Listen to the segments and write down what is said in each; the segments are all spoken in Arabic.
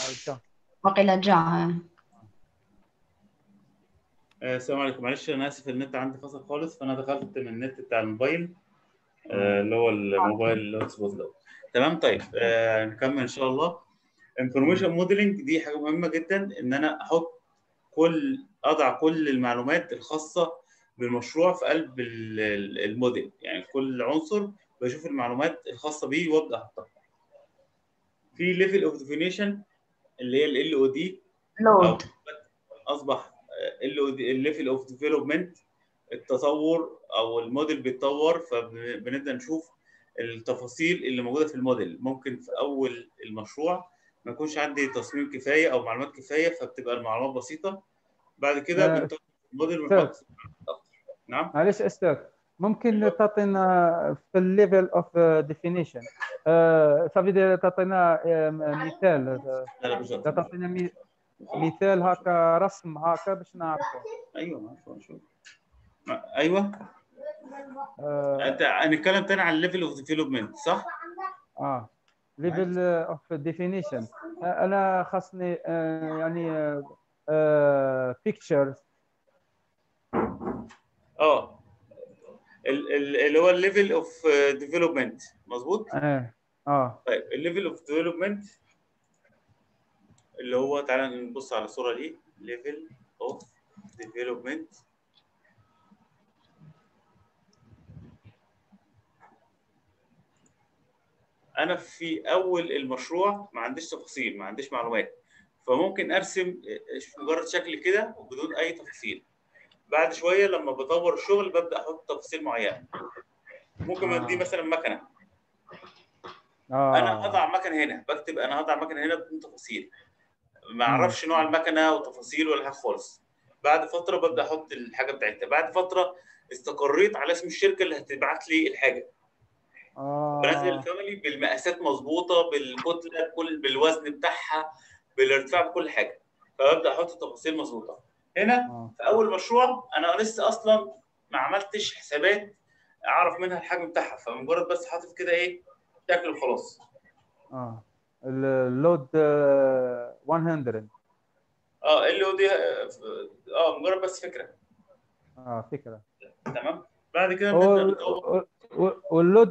جا. وقيل جاء. السلام عليكم، معلش انا اسف النت عندي فصل خالص، فانا دخلت من النت بتاع الموبايل اللي هو الموبايل الهوت سبوت ده. تمام. طيب نكمل ان شاء الله. انفورميشن موديلنج دي حاجه مهمه جدا، ان انا اضع كل المعلومات الخاصه بالمشروع في قلب الموديل. يعني كل عنصر بشوف المعلومات الخاصه بيه وابدا احطها في ليفل اوف ديفينيشن اللي هي ال او دي، او لود. اصبح الليفل اوف ديفلوبمنت، التطور او الموديل بيتطور، فبنبدا نشوف التفاصيل اللي موجوده في الموديل. ممكن في اول المشروع ما يكونش عندي تصميم كفايه او معلومات كفايه، فبتبقى المعلومات بسيطه. بعد كده بنطور الموديل استاذ، ونحط اكتر. نعم معلش استاذ، ممكن تعطينا في الليفل اوف ديفينيشن صافي تعطينا مثال؟ لا لا، مش لا هقدر. تعطينا مثال هكا، رسم هكا باش نعرفه. ايوه شوف. ايوه اه انت هنتكلم تاني عن الليفل اوف ديفلوبمنت، صح؟ ليفل اوف ديفينيشن. انا خاصني يعني بيكتشرز. اللي هو الليفل اوف ديفلوبمنت، مظبوط. اه طيب الليفل اوف ديفلوبمنت اللي هو، تعالى نبص على الصوره دي. ليفل اوف ديفلوبمنت، انا في اول المشروع ما عنديش تفاصيل، ما عنديش معلومات، فممكن ارسم مجرد شكل كده بدون اي تفاصيل. بعد شويه لما بطور الشغل ببدا احط تفاصيل معينه. ممكن دي مثلا مكنه، انا هضع مكنه هنا، بكتب انا هضع مكنه هنا بدون تفاصيل، ما اعرفش نوع المكنه وتفاصيل ولا حاجه خالص. بعد فتره ببدا احط الحاجه بتاعتها. بعد فتره استقريت على اسم الشركه اللي هتبعت لي الحاجه، بنزل الفاميلي بالمقاسات مظبوطه، بالكتله، بالوزن بتاعها، بالارتفاع، بكل حاجه. فببدا احط تفاصيل مظبوطه. هنا في اول مشروع انا لسه اصلا ما عملتش حسابات اعرف منها الحجم بتاعها، فمجرد بس حاطط كده ايه شكل وخلاص. اللود 100. اللي هو دي مجرد بس فكره. فكره. تمام. بعد كده بنبدا نطور. واللود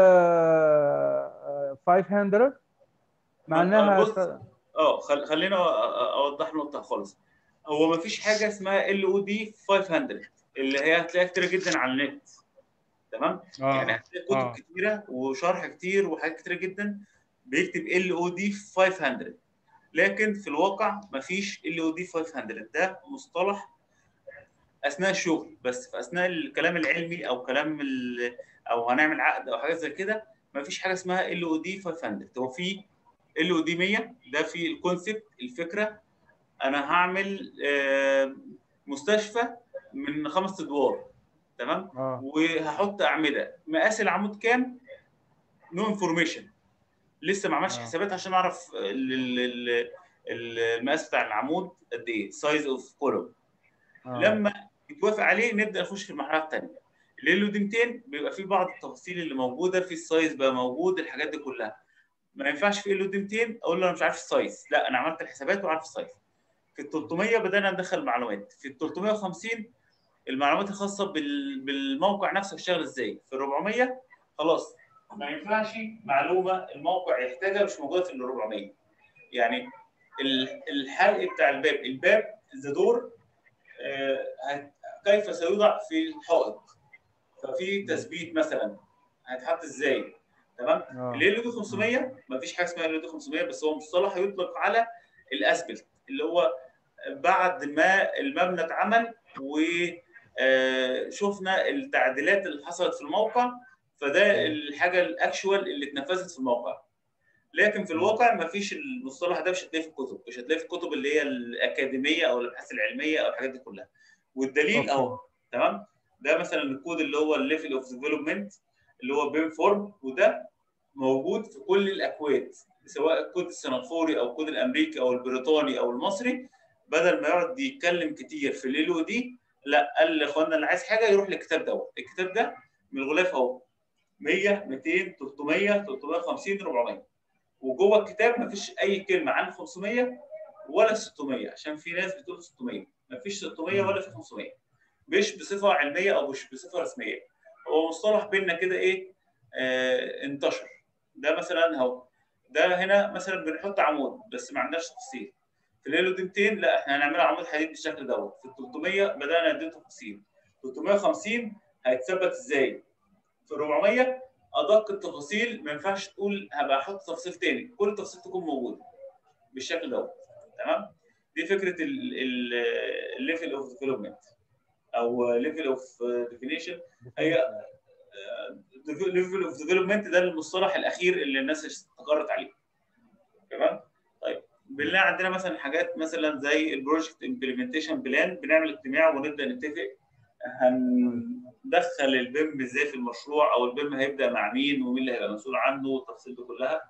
500 معناها بص، خلينا اوضح نقطه خالص. هو ما فيش حاجه اسمها ال او دي 500 اللي هي هتلاقيها كتير جدا على النت. تمام. يعني هتلاقي كتب كتيره وشرح كتير وحاجات كتيره جدا بيكتب ال او دي 500، لكن في الواقع ما فيش ال او دي 500. ده مصطلح اثناء الشغل بس، في اثناء الكلام العلمي او كلام او هنعمل عقد او حاجه زي كده ما فيش حاجه اسمها ال او دي 500. هو في ال او دي 100، ده في الكونسبت، الفكره. انا هعمل مستشفى من 5 ادوار، تمام، وهحط اعمده. مقاس العمود كام؟ نو انفورميشن، لسه ما عملش حسابات عشان اعرف المقاس بتاع العمود قد ايه، سايز اوف كولوم. لما يتوافق عليه نبدا نخش في المرحله الثانيه. الليلو دي 200 بيبقى فيه بعض التفاصيل اللي موجوده في السايز بقى موجود، الحاجات دي كلها. ما ينفعش في اللو دي 200 اقول له انا مش عارف السايز، لا انا عملت الحسابات وعارف السايز. في ال 300 بدانا ندخل معلومات. في ال 350 المعلومات الخاصه بالموقع نفسه اشتغل ازاي. في ال 400 خلاص ما ينفعش معلومه الموقع يحتاجها مش موجوده في ال 400. يعني الحلق بتاع الباب ذا دور كيف سيوضع في الحائط، ففي تثبيت مثلا هيتحط ازاي. تمام. اللي دي 500 ما فيش حاجه اسمها اللي دي 500، بس هو مصطلح يطلق على الاسبلت، اللي هو بعد ما المبنى اتعمل وشفنا التعديلات اللي حصلت في الموقع، فده الحاجه الاكشوال اللي اتنفذت في الموقع. لكن في الواقع ما فيش المصطلح ده، مش هتلاقيه في الكتب، مش هتلاقيه في الكتب اللي هي الاكاديميه او الابحاث العلميه او الحاجات دي كلها. والدليل اهو. تمام. ده مثلا الكود اللي هو الليفل اوف ديفلوبمنت اللي هو بيم فورم، وده موجود في كل الاكواد، سواء الكود السنغافوري او الكود الامريكي او البريطاني او المصري. بدل ما يقعد يتكلم كتير في الليلو دي، لا، قال لاخواننا اللي عايز حاجه يروح للكتاب دوت. الكتاب ده من الغلاف اهو 100 200 300 350 400. وجوه الكتاب مفيش اي كلمه عن 500 ولا 600، عشان في ناس بتقول 600. مفيش 600 ولا في 500، مش بصفه علميه او مش بصفه رسميه، هو مصطلح بينا كده ايه، انتشر. ده مثلا اهو، ده هنا مثلا بنحط عمود بس ما عندناش تفصيل. في ال LED 200 لا، احنا هنعملها عمود حديد بالشكل دوت. في ال 300 بدانا ندي تفاصيل. 350 هيتثبت ازاي. في 400 ادق التفاصيل، ما ينفعش تقول هبقى احط تفاصيل تاني، كل التفاصيل تكون موجوده بالشكل دوت. تمام. دي فكره الليفل اوف ديفلوبمنت او ليفل اوف ديفينيشن. هي ليفل اوف ديفلوبمنت ده المصطلح الاخير اللي الناس استقرت عليه. تمام. طيب بالله عندنا مثلا حاجات مثلا زي البروجكت امبلمنتيشن بلان، بنعمل اجتماع ونبدا نتفق هندخل البيم ازاي في المشروع، او البيم هيبدا مع مين ومين اللي هيبقى مسؤول عنه والتفاصيل دي كلها.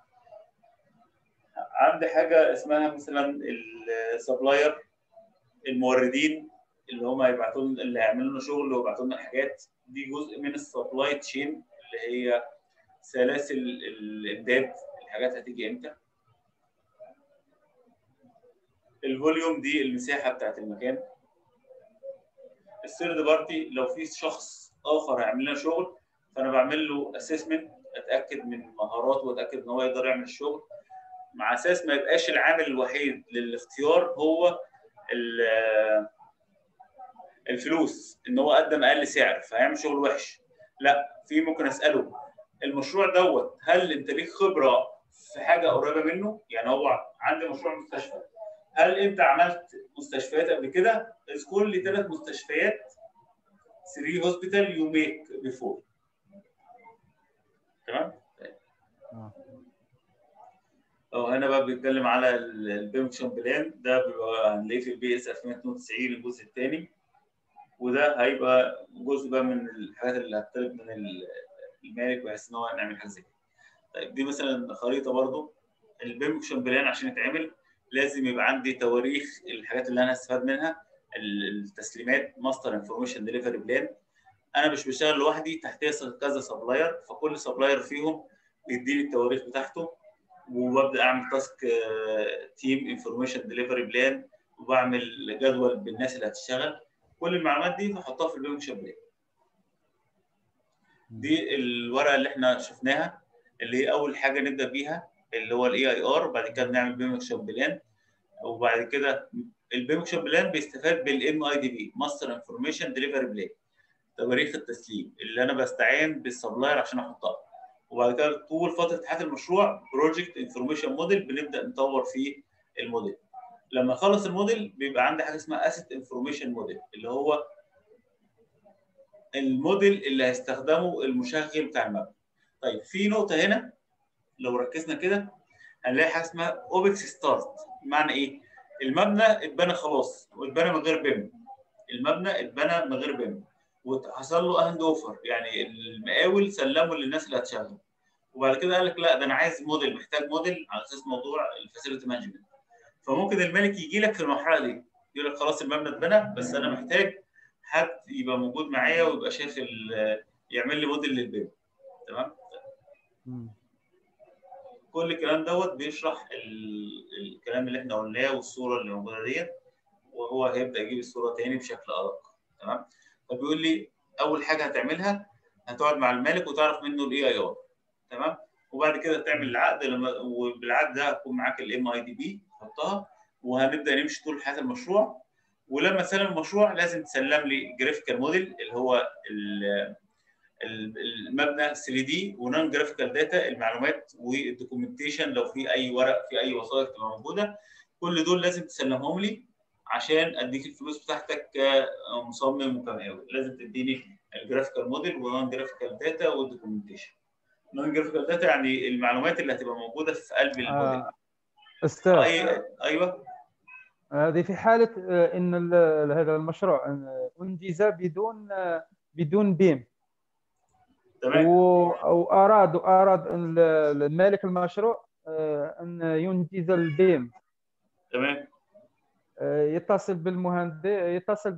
عندي حاجه اسمها مثلا السبلاير، الموردين اللي هم هيبعتوا لنا، اللي هيعملوا لنا شغل ويبعتوا لنا حاجات، دي جزء من السبلاي تشين اللي هي سلاسل الامداد، الحاجات هتيجي امتى. الفوليوم دي المساحه بتاعت المكان. الثيرد بارتي لو في شخص اخر هيعمل لنا شغل، فانا بعمل له اسسمنت، اتاكد من مهاراته واتاكد ان هو يقدر يعمل الشغل، مع اساس ما يبقاش العامل الوحيد للاختيار هو الفلوس، ان هو قدم اقل سعر فهيعمل شغل وحش. لا، في ممكن اساله المشروع دوت هل انت ليك خبره في حاجه قريبه منه؟ يعني هو عندي مشروع مستشفى، هل انت عملت مستشفيات قبل كده؟ اذكر لي 3 مستشفيات 3 هوسبيتال يو ميك بيفور. تمام؟ هنا بقى بيتكلم على البيمكشن بلان، ده بيبقى هنلاقيه في البي اس 2092 الجزء الثاني، وده هيبقى جزء بقى من الحاجات اللي هتطلب من المالك بحيث ان هو نعمل حاجه زي كده. طيب دي مثلا خريطه برضو. البيمكشن بلان عشان يتعمل لازم يبقى عندي تواريخ الحاجات اللي انا هستفاد منها، التسليمات، ماستر انفورميشن ديليفري بلان. انا مش بشتغل لوحدي، تحتيه كذا سبلاير، فكل سبلاير فيهم بيديني التواريخ بتاعته، وببدا اعمل تاسك تيم انفورميشن ديليفري بلان، وبعمل جدول بالناس اللي هتشتغل. كل المعلومات دي بحطها في البيمكشن بلان. دي الورقه اللي احنا شفناها، اللي هي اول حاجه نبدا بيها اللي هو الاي اي ار، وبعد كده بنعمل بيمكشن بلان، وبعد كده البيمكشن بلان بيستفاد بالام اي دي بي، ماستر انفورميشن ديليفري بلان، تواريخ التسليم اللي انا بستعين بالسبلاير عشان احطها. وبعد كده طول فتره حياه المشروع بروجكت انفورميشن موديل، بنبدا نطور فيه الموديل. لما اخلص الموديل بيبقى عندي حاجه اسمها اسيت انفورميشن موديل، اللي هو الموديل اللي هيستخدمه المشغل بتاع المبنى. طيب في نقطه هنا لو ركزنا كده هنلاقي حاجه اسمها اوبكس ستارت. بمعنى ايه؟ المبنى اتبنى خلاص واتبنى من غير بيم، المبنى اتبنى من غير بيم وحصل له هاند اوفر، يعني المقاول سلمه للناس اللي هتشغل، وبعد كده قال لك لا ده انا عايز موديل، محتاج موديل على اساس موضوع الفاسيلتي مانجمنت. فممكن الملك يجي لك في المرحله دي يقول لك خلاص المبنى اتبنى بس انا محتاج حد يبقى موجود معايا ويبقى شايف يعمل لي موديل للبيم. تمام؟ كل الكلام دوت بيشرح الكلام اللي احنا قلناه والصوره اللي موجوده ديت، وهو هيبدا يجيب الصوره تاني بشكل ادق. تمام؟ فبيقول لي اول حاجه هتعملها هتقعد مع المالك وتعرف منه الاي اي ار. تمام؟ وبعد كده تعمل العقد، وبالعقد ده هيكون معاك الام اي دي بي تحطها، وهنبدا نمشي طول حياه المشروع. ولما تسلم المشروع لازم تسلم لي جرافيكال موديل اللي هو المبنى 3 دي، ونون جرافيكال داتا المعلومات والدوكيومنتيشن لو في اي ورق في اي وثائق تبقى موجوده. كل دول لازم تسلمهم لي عشان اديك الفلوس بتاعتك كمصمم وكمقاول. لازم تديني الجرافيكال موديل ونون جرافيكال داتا والدوكيومنتيشن. نون جرافيكال داتا يعني المعلومات اللي هتبقى موجوده في قلب الموديل. استاذ ايوه. هذه في حاله ان هذا المشروع انجز بدون بيم. تمام. او اراد المالك المشروع ان ينجز البيم. تمام. يتصل بالمهندس، يتصل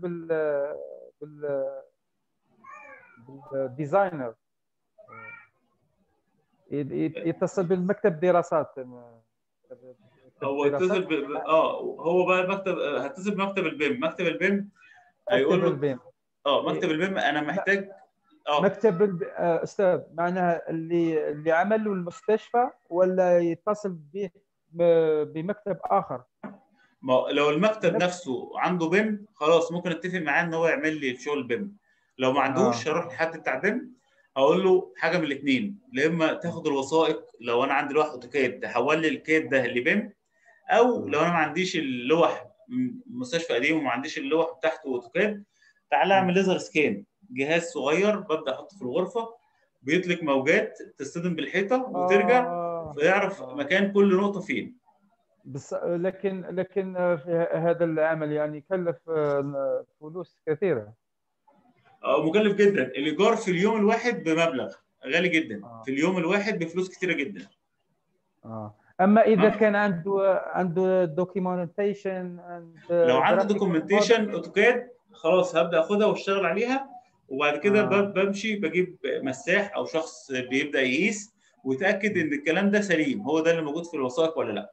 بالديزاينر يتصل بالمكتب دراسات. هو يتصل هو بقى المكتب، هتصل بمكتب البيم. مكتب البيم هيقول مكتب له البيم. مكتب البيم انا محتاج مكتب استاذ، معناها اللي عملوا المستشفى، ولا يتصل به بمكتب اخر؟ ما لو المكتب نفسه عنده بيم خلاص ممكن اتفق معاه ان هو يعمل لي الشغل بيم. لو ما عندوش هروح لحد بتاع بيم، هقول له حاجه من الاثنين، يا اما تاخد الوثائق لو انا عندي لوحه اوتوكاد تحول لي الكاد ده لبيم، او لو انا ما عنديش اللوح، مستشفى قديم وما عنديش اللوح بتاعته اوتوكاد، تعالى اعمل ليزر سكان. جهاز صغير ببدا احطه في الغرفه، بيطلق موجات تصطدم بالحيطه وترجع، فيعرف مكان كل نقطه فين. بس لكن هذا العمل يعني يكلف فلوس كثيره. مكلف جدا. الايجار في اليوم الواحد بمبلغ غالي جدا، في اليوم الواحد بفلوس كتيره جدا. اما اذا كان عنده دوكيومنتيشن، لو عنده دوكيومنتيشن اوتوكاد خلاص هبدا اخدها واشتغل عليها، وبعد كده بمشي بجيب مساح او شخص بيبدا يقيس ويتاكد ان الكلام ده سليم، هو ده اللي موجود في الوثائق ولا لا.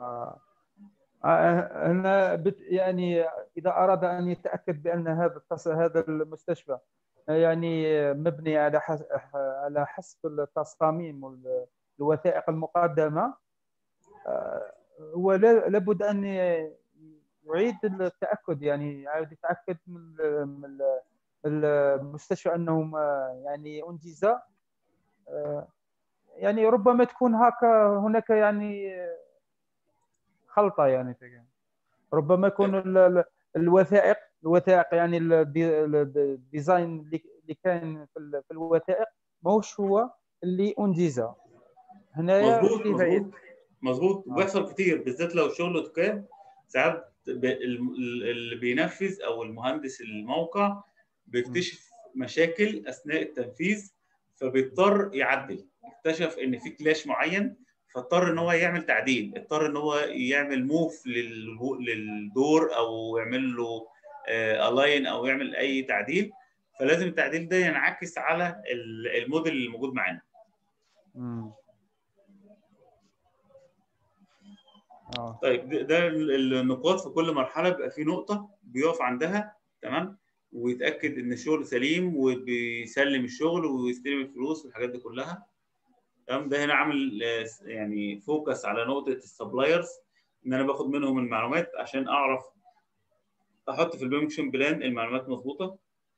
أنا يعني إذا أراد أن يتأكد بأن هذا المستشفى يعني مبني على حسب التصاميم والوثائق المقدمة، هو لابد أن يعيد التأكد، يعني يعيد يتأكد من المستشفى أنه يعني أنجز. يعني ربما تكون هناك يعني خلطة، يعني ربما يكون الوثائق يعني الديزاين اللي كان في الوثائق ماهوش هو اللي انجزه هنايا. مظبوط بيحصل كتير، بالذات لو الشغل اوتوكاد. ساعات اللي بينفذ او المهندس الموقع بيكتشف مشاكل اثناء التنفيذ، فبيضطر يعدل. اكتشف ان في كلاش معين، فاضطر ان هو يعمل تعديل، اضطر ان هو يعمل موف للدور او يعمل له الاين او يعمل اي تعديل، فلازم التعديل ده ينعكس على الموديل اللي موجود معانا. طيب ده النقاط في كل مرحله بيبقى في نقطه بيقف عندها، تمام، ويتاكد ان الشغل سليم وبيسلم الشغل ويستلم الفلوس والحاجات دي كلها. تمام. ده هنا عامل يعني فوكس على نقطه السبلايرز، ان انا باخد منهم المعلومات عشان اعرف احط في البيمكشن بلان المعلومات مظبوطه.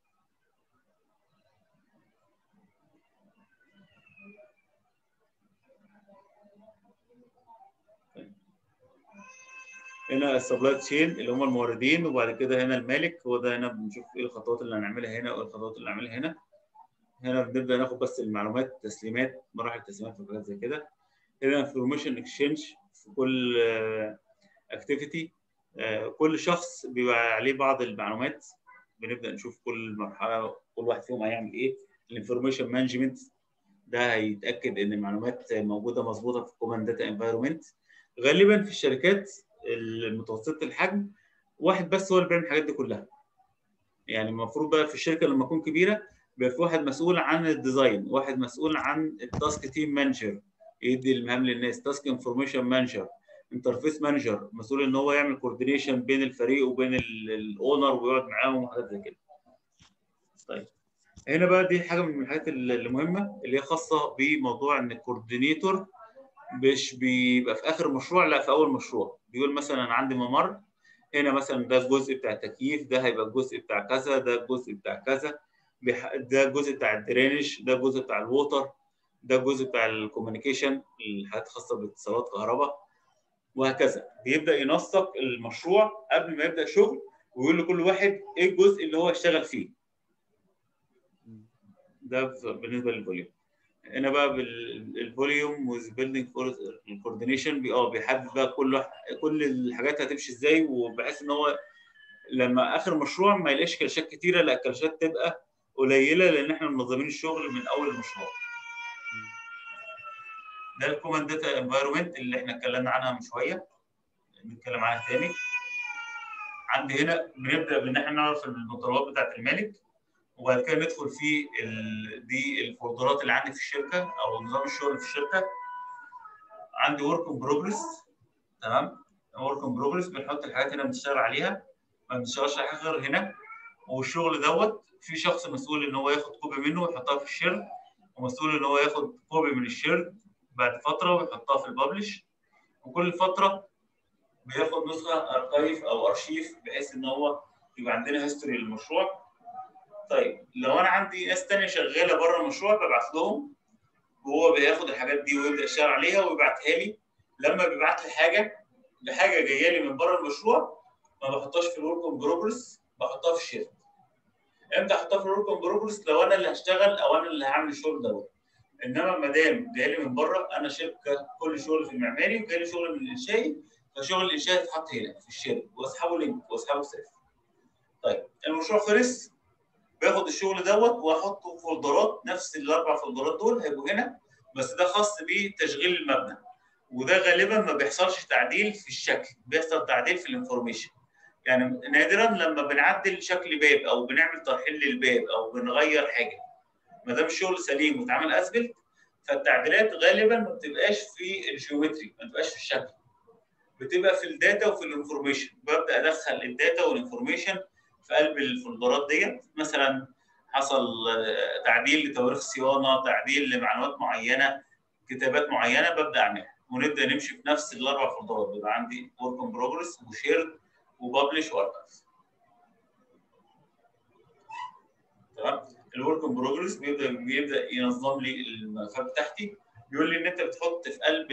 هنا السبلاي تشين اللي هم الموردين، وبعد كده هنا المالك. هو ده هنا بنشوف ايه الخطوات اللي هنعملها هنا وايه الخطوات اللي هنعملها هنا. هنا بنبدا ناخد بس المعلومات، تسليمات، مراحل التسليمات وحاجات زي كده. هنا انفورميشن اكسشينج في كل اكتيفيتي، كل شخص بيبقى عليه بعض المعلومات، بنبدا نشوف كل مرحله كل واحد فيهم هيعمل ايه. الانفورميشن مانجمنت ده هيتاكد ان المعلومات موجوده مظبوطه في الكومن داتا انفايرمنت. غالبا في الشركات المتوسطه الحجم واحد بس هو اللي بيعمل الحاجات دي كلها. يعني المفروض بقى في الشركه لما تكون كبيره بيبقى في واحد مسؤول عن الديزاين، واحد مسؤول عن التاسك تيم مانجر يدي المهام للناس، تاسك انفورميشن مانجر، انترفيس مانجر مسؤول ان هو يعمل كوردينيشن بين الفريق وبين الاونر ويقعد معاهم وحاجات زي كده. طيب هنا بقى دي حاجه من الحاجات المهمه اللي هي خاصه بموضوع ان الكوردينيتور مش بيبقى في اخر مشروع، لا في اول مشروع. بيقول مثلا انا عندي ممر هنا، مثلا ده الجزء بتاع التكييف، ده هيبقى الجزء بتاع كذا، ده الجزء بتاع كذا، ده الجزء بتاع الدرينج، ده الجزء بتاع الووتر، ده الجزء بتاع الكوميونيكيشن، الحاجات الخاصه باتصالات كهرباء، وهكذا. بيبدا ينسق المشروع قبل ما يبدا شغل، ويقول لكل واحد ايه الجزء اللي هو اشتغل فيه. ده بالنسبه للفوليوم. هنا بقى بالفوليوم ويز بيلدينج فور الكوردينيشن بيحدد بقى كل الحاجات هتمشي ازاي، وبحيث ان هو لما اخر مشروع ما يلاقيش كلاشات كتيره، لا الكلاشات تبقى قليله لان احنا منظمين الشغل من اول المشروع. ده الكومن داتا انفايرمنت اللي احنا اتكلمنا عنها من شويه، نتكلم عنها تاني. عندي هنا بنبدا بان احنا نعرف المتطلبات بتاعت المالك، وبعد كده ندخل في دي الفولدرات اللي عندي في الشركه او نظام الشغل في الشركه. عندي ورك ان بروجرس. تمام. ورك ان بروجرس بنحط الحاجات هنا بنشتغل عليها، ما بنشتغلش على حاجه غير هنا. والشغل دوت في شخص مسؤول ان هو ياخد كوبي منه ويحطها في الشير، ومسؤول ان هو ياخد كوبي من الشير بعد فتره ويحطها في الببلش. وكل فتره بياخد نسخه اركايف او ارشيف بحيث ان هو يبقى عندنا هيستوري للمشروع. طيب لو انا عندي ناس ثانيه شغاله بره المشروع ببعت لهم، وهو بياخد الحاجات دي ويبدا يشتغل عليها ويبعتها لي. لما بيبعت لي حاجه جايه لي من بره المشروع ما بحطهاش في الورك ان بروجرس، بحطها في الشير. امتى احطها في الورك ان بروجرس؟ لو انا اللي هشتغل او انا اللي هعمل الشغل دوت. انما ما دام جاي لي من بره، انا شركه كل شغل في المعماري وجاي لي شغل من الانشائي، فشغل الانشائي يتحط هنا في الشير واسحبه لينك واسحبه سيف. طيب المشروع خلص، باخد الشغل دوت واحطه في فولدرات، نفس الاربع فولدرات دول هيبقوا هنا، بس ده خاص بتشغيل المبنى. وده غالبا ما بيحصلش تعديل في الشكل، بيحصل تعديل في الانفورميشن. يعني نادرا لما بنعدل شكل باب او بنعمل ترحيل للباب او بنغير حاجه. ما دام الشغل سليم واتعمل اسفلت، فالتعديلات غالبا ما بتبقاش في الجيومتري، ما بتبقاش في الشكل، بتبقى في الداتا وفي الانفورميشن. ببدا ادخل الداتا والانفورميشن في قلب الفولدرات ديت. مثلا حصل تعديل لتواريخ صيانه، تعديل لمعلومات معينه، كتابات معينه، ببدا اعملها ونبدا نمشي في نفس الاربع فولدرات. بيبقى عندي ورك ان بروجرس وشير وببلش واركايف. تمام. الورك ان بروجرس بيبدا ينظم لي الملفات بتاعتي. بيقول لي ان انت بتحط في قلب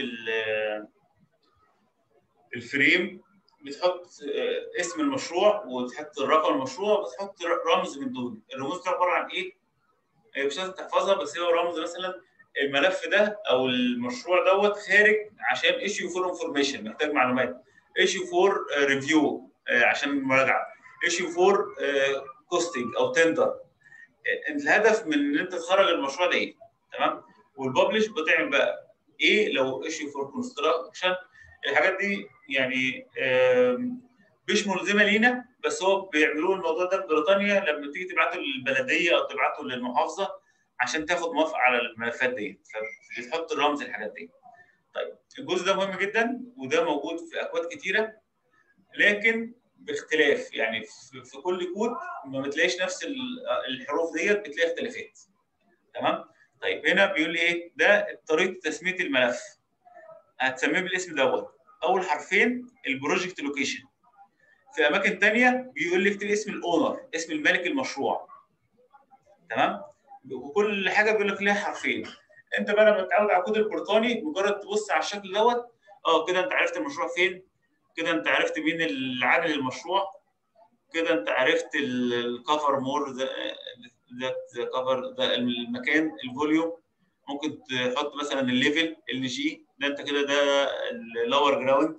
الفريم، بتحط اسم المشروع وتحط رقم المشروع وتحط رمز من دول. الرموز دي عباره عن ايه؟ مش لازم تحفظها، بس هو رمز مثلا الملف ده او المشروع دوت خارج عشان ايشيو فور انفورميشن، محتاج معلومات. ايشيو فور ريفيو عشان المراجعه. ايشيو فور كوستنج او تندر. الهدف من ان انت تخرج المشروع ده ايه؟ تمام. والببلش بتعمل بقى ايه لو ايشيو فور كونستراكشن. الحاجات دي يعني مش ملزمه لينا، بس هو بيعملوا الموضوع ده في بريطانيا لما تيجي تبعته للبلديه او تبعته للمحافظه عشان تاخد موافقه على الملفات دي، فبتحط الرمز الحاجات دي. طيب الجزء ده مهم جدا وده موجود في اكواد كتيره، لكن باختلاف. يعني في كل كود ما بتلاقيش نفس الحروف ديت، بتلاقي اختلافات. تمام. طيب هنا بيقول لي ايه ده؟ طريقه تسميه الملف هتسميه بالاسم دوت. اول حرفين البروجكت لوكيشن. في اماكن ثانيه بيقول لي اكتب اسم الاونر، اسم المالك المشروع. تمام. وكل حاجه بيقول لك ليها حرفين. انت بقى لما تتعود على الكود البريطاني، مجرد تبص على الشكل دوت كده انت عرفت المشروع فين، كده انت عرفت مين اللي عامل المشروع، كده انت عرفت الكفر مور ذات كفر ده المكان، الفوليوم. ممكن تحط مثلا الليفل LG ده، انت كده ده اللور جراوند.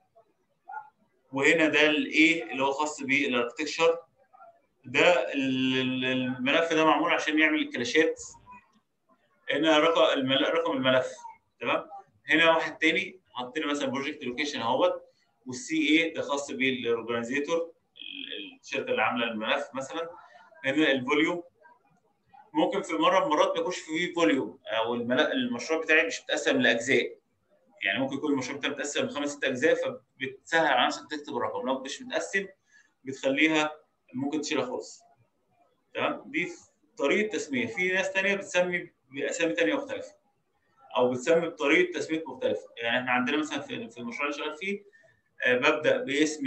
وهنا ده الايه اللي هو خاص بالاركتكشر. ده الملف ده معمول عشان يعمل الكلاشات. هنا رقم الملف. تمام. هنا واحد تاني حاطين مثلا بروجكت لوكيشن اهوت، والسي اي ده خاص بالاورجنايزيتور، الشركه اللي عامله الملف مثلا. هنا الفوليوم. ممكن في مره من المرات ما يكونش فيه فوليوم، او المشروع بتاعي مش متقسم لاجزاء. يعني ممكن يكون المشروع بتاعي متقسم لخمس ست اجزاء، فبتسهل على نفسك تكتب الرقم. لو مش متقسم بتخليها ممكن تشيلها خالص. تمام. دي طريقه تسميه. في ناس ثانيه بتسمي باسامي ثانيه مختلفه، او بتسمي بطريقه تسميه مختلفه. يعني احنا عندنا مثلا في المشروع اللي شغال فيه ببدا باسم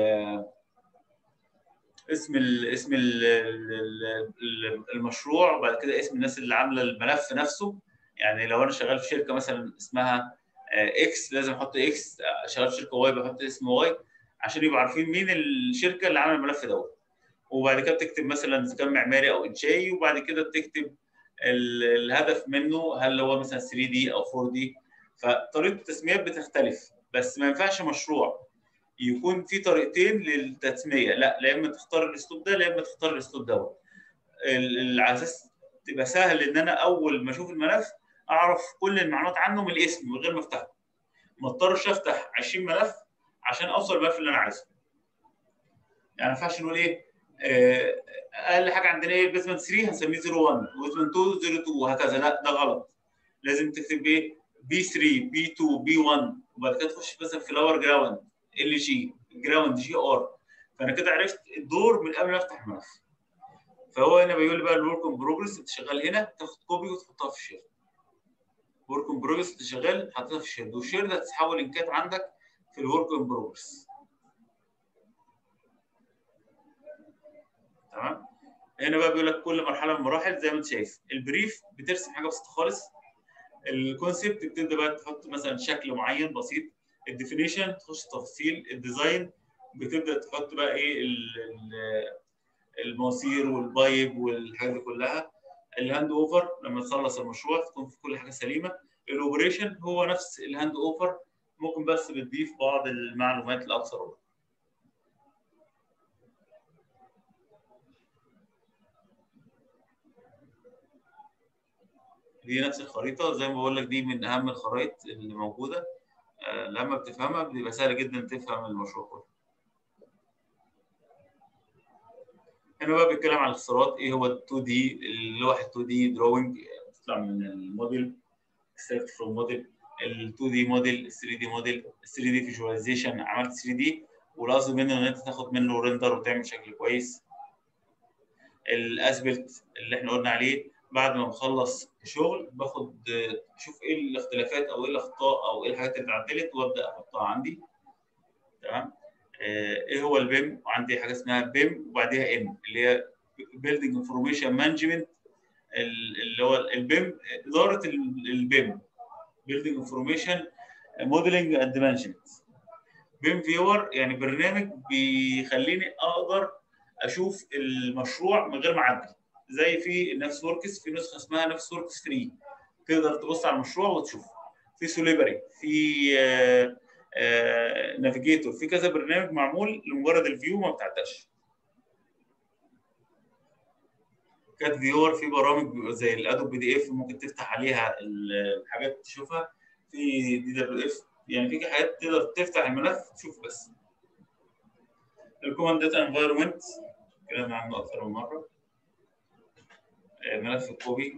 المشروع، وبعد كده اسم الناس اللي عامله الملف نفسه. يعني لو انا شغال في شركه مثلا اسمها اكس، لازم احط اكس. شغال في شركه واي بحط اسم واي، عشان يبقوا عارفين مين الشركه اللي عامله الملف دوت. وبعد كده بتكتب مثلا اذا كان معماري او انشائي، وبعد كده بتكتب الهدف منه، هل هو مثلا 3 دي او 4 دي. فطريقه التسميات بتختلف، بس ما ينفعش مشروع يكون في طريقتين للتسميه. لا اما تختار الاسلوب ده، لا اما تختار الاسلوب دوت. على اساس تبقى سهل ان انا اول ما اشوف الملف اعرف كل المعلومات عنه من الاسم من غير ما افتحه. ما اضطرش افتح 20 ملف عشان اوصل الملف اللي انا عايزه. يعني ما ينفعش نقول ايه اقل حاجه عندنا ايه؟ البيسمنت 3 هنسميه 01، وبيسمنت 2 02 وهكذا. لا ده غلط، لازم تكتب ايه؟ بي 3 بي 2 بي 1، وبعد كده تخش مثلا في الاور جراوند ال جي جراوند جي ار. فانا كده عرفت الدور من قبل ما افتح الملف. فهو هنا بيقول لي بقى الورك ان بروجرس، انت شغال هنا تاخد كوبي وتحطها في الشير. ورك ان بروجرس انت شغال حطيتها في الشير، والشير ده هتسحبه لينكات عندك في الورك ان بروجرس. تمام. هنا بقى بيقول لك كل مرحله من المراحل زي ما انت شايف. البريف بترسم حاجه بسيطه خالص. الكونسيبت بتبدا بقى تحط مثلا شكل معين بسيط. الديفينيشن تخش تفاصيل. الديزاين بتبدا تحط بقى ايه المواسير والبايب والحاجات دي كلها. الهاند اوفر لما تخلص المشروع تكون في كل حاجه سليمه. الاوبريشن هو نفس الهاند اوفر، ممكن بس بتضيف بعض المعلومات الاكثر وضوحا. دي نفس الخريطه زي ما بقول لك، دي من اهم الخرائط اللي موجوده. لما بتفهمها بيبقى سهل جدا تفهم المشروع كله. هنا بقى بيتكلم عن الاختصارات. ايه هو ال 2 دي؟ اللوحه 2 دي دروينج بتطلع من الموديل، اكستراكت فروم موديل. ال 2 دي موديل، ال 3 دي موديل. ال 3 دي فيجواليزيشن، عملت 3 دي والقصد منه ان انت تاخد منه ريندر وتعمل شكل كويس. الاسبلت اللي احنا قلنا عليه، بعد ما بخلص شغل باخد اشوف ايه الاختلافات او ايه الاخطاء او ايه الحاجات اللي اتعدلت وابدا احطها عندي. تمام. ايه هو البيم؟ وعندي حاجه اسمها بيم وبعديها ام اللي هي بيلدينج انفورميشن مانجمنت. اللي هو البيم اداره البيم، بيلدينج انفورميشن موديلنج اند مانجمنت. بيم فيور يعني برنامج بيخليني اقدر اشوف المشروع من غير ما اعدل. زي في نفس وركس، في نسخه اسمها نفس وركس 3 تقدر تبص على المشروع وتشوف. في سوليبري، في نافيجيتور، في كذا برنامج معمول لمجرد الفيو ما بتعدلش. كات فيور في برامج زي الادوب بي دي اف ممكن تفتح عليها الحاجات تشوفها. في دي دبليو اف، يعني في حاجات تقدر تفتح الملف تشوف بس. الكوماند داتا انفايرمنت اتكلمنا عنه اكثر من مره. ملف الكوبي.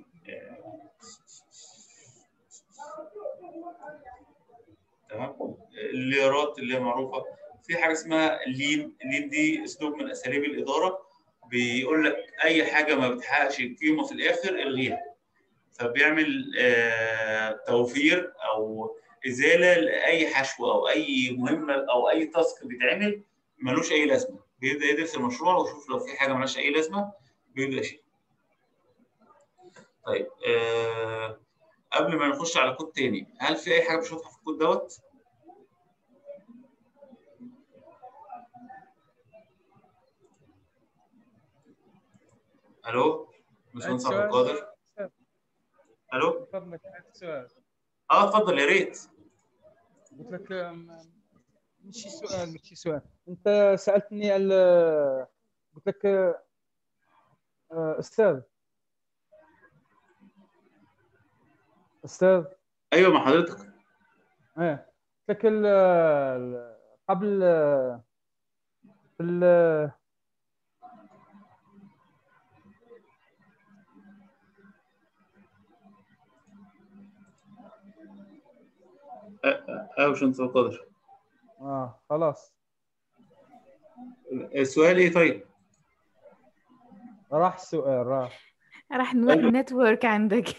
تمام. الليرات اللي هي معروفه. في حاجه اسمها اللين. اللين دي اسلوب من اساليب الاداره، بيقول لك اي حاجه ما بتحققش القيمه في الاخر الغيها. فبيعمل توفير او ازاله لاي حشو او اي مهمه او اي تاسك بيتعمل ملوش اي لازمه. بيبدا يدرس المشروع ويشوف لو في حاجه ملهاش اي لازمه بيبدا يشيل. طيب قبل ما نخش على كود تاني، هل في اي حاجه مش واضحه في الكود دوت؟ الو باشمهندس عبد القادر. الو من فضلك عندي سؤال. اتفضل يا ريت. قلت لك ماشي سؤال انت سالتني قلت لك استاذ ايوه مع حضرتك. ايه قلت لك قبل في ايوه باشمهندس عبد القادر. خلاص. السؤال ايه طيب؟ راح السؤال راح النتورك عندك.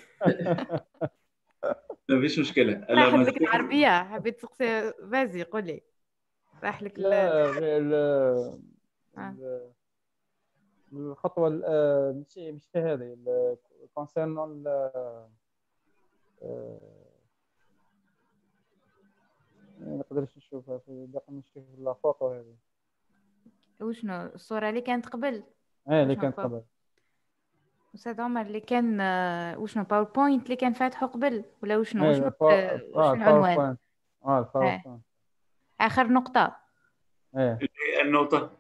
مفيش مشكله. راح لك العربية، حبيت تقصي بازي قولي. راح لك الخطوة مش هذه كونسيرن ما نقدرش نشوفها نشوف الفوطو هذه. وشنو الصورة اللي كانت قبل؟ اللي كانت قبل أستاذ عمر اللي كان وشنو باوربوينت اللي كان فاتحه قبل ولا وشنو العنوان؟ الباوربوينت آخر نقطة. النقطة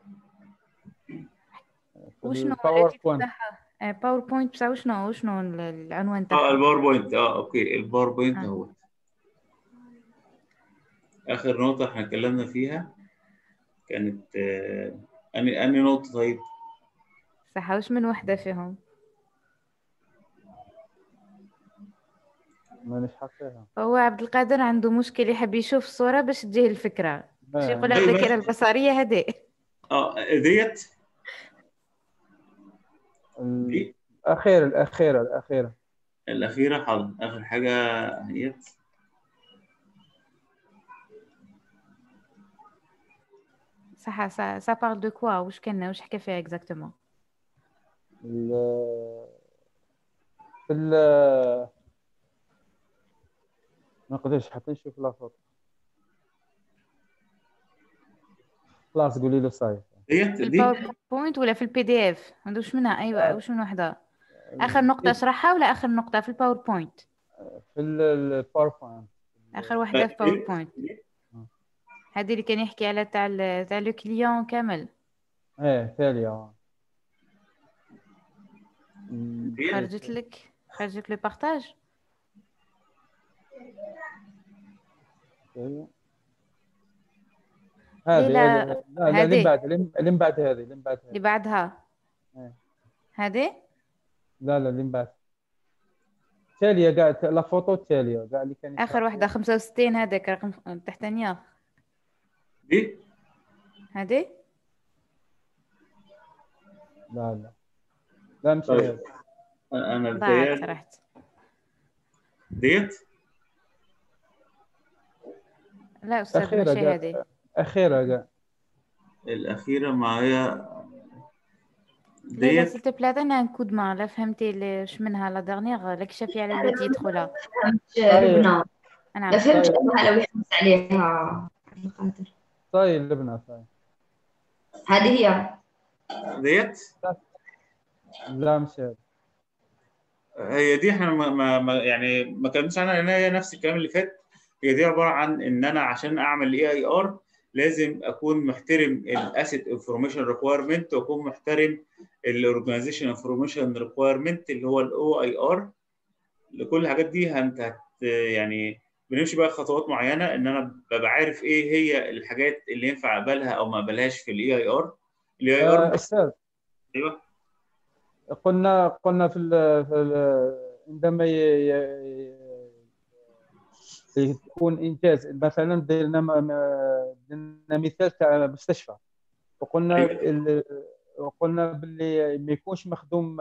وشنو باوربوينت بتاع وشنو العنوان تاعها؟ الباوربوينت. اوكي الباوربوينت اهو. آخر نقطة احنا اتكلمنا فيها كانت أنهي نقطة طيب؟ صح، واش من وحده فيهم؟ مانيش حاطيها. هو عبد القادر عنده مشكل، يحب يشوف الصورة باش تجيه الفكرة، باش يقول أيوة الذاكرة ماشي. البصرية هذه. ديت دي الأخيرة. الأخيرة. حاضر، آخر حاجة هيت. صح. سا بارل دو كوا؟ واش حكى فيها اكزاكتومون؟ ال- في ال ما نقدرش حتى نشوف لا فوتو. خلاص قولي له صاير. ديت في دي الباوربوينت ولا في البي دي اف؟ وش منها؟ ايوه، وش من وحده؟ اخر نقطة اشرحها ولا اخر نقطة في الباوربوينت؟ في الباوربوينت. اخر وحدة في الباوربوينت هذه اللي كان يحكي على تاع لو كليون كامل. ايه تالية. خرجت لو بارتاج. هذه لا لا اللي هذه بعد اللي بعد هذه اللي بعدها. إيه. هذه لا اللي بعد تالية قاعد لا فوتو تالية قاعد اللي كان اخر وحدة 65 هذاك رقم تحتانية. دي هذه لا مش طيب. هذه. أنا ضاعت بتهيألي رحت. ديت لا استاذ ماشي هذه. أخيرة قاعد. الأخيرة معايا لا ديت. سيت بلات انا نكود ما لا فهمتي اش منها لا دارنيغ لك شافي على لو تيتخلا. لبنى انا لا فهمت انها لو يحمس عليها عبد القادر. طيب لبنى طيب. هذه هي ديت لا مش هذه. هي دي. احنا يعني ما كلمناش عنها لان هي نفس الكلام اللي فات. هي دي عباره عن ان انا عشان اعمل اي اي ار لازم اكون محترم الاسيت انفورميشن ريكويرمنت، واكون محترم الاورجنايزيشن انفورميشن ريكويرمنت اللي هو الاو اي ار. لكل الحاجات دي يعني بنمشي بقى خطوات معينه ان انا ببقى عارف ايه هي الحاجات اللي ينفع اقبلها او ما اقبلهاش في الاي اي ار. الاي اي ار أستاذ ايوه قلنا عندما يكون انجاز مثلا درنا مثال تاع مستشفى، وقلنا أيوة. وقلنا باللي ما يكونش مخدوم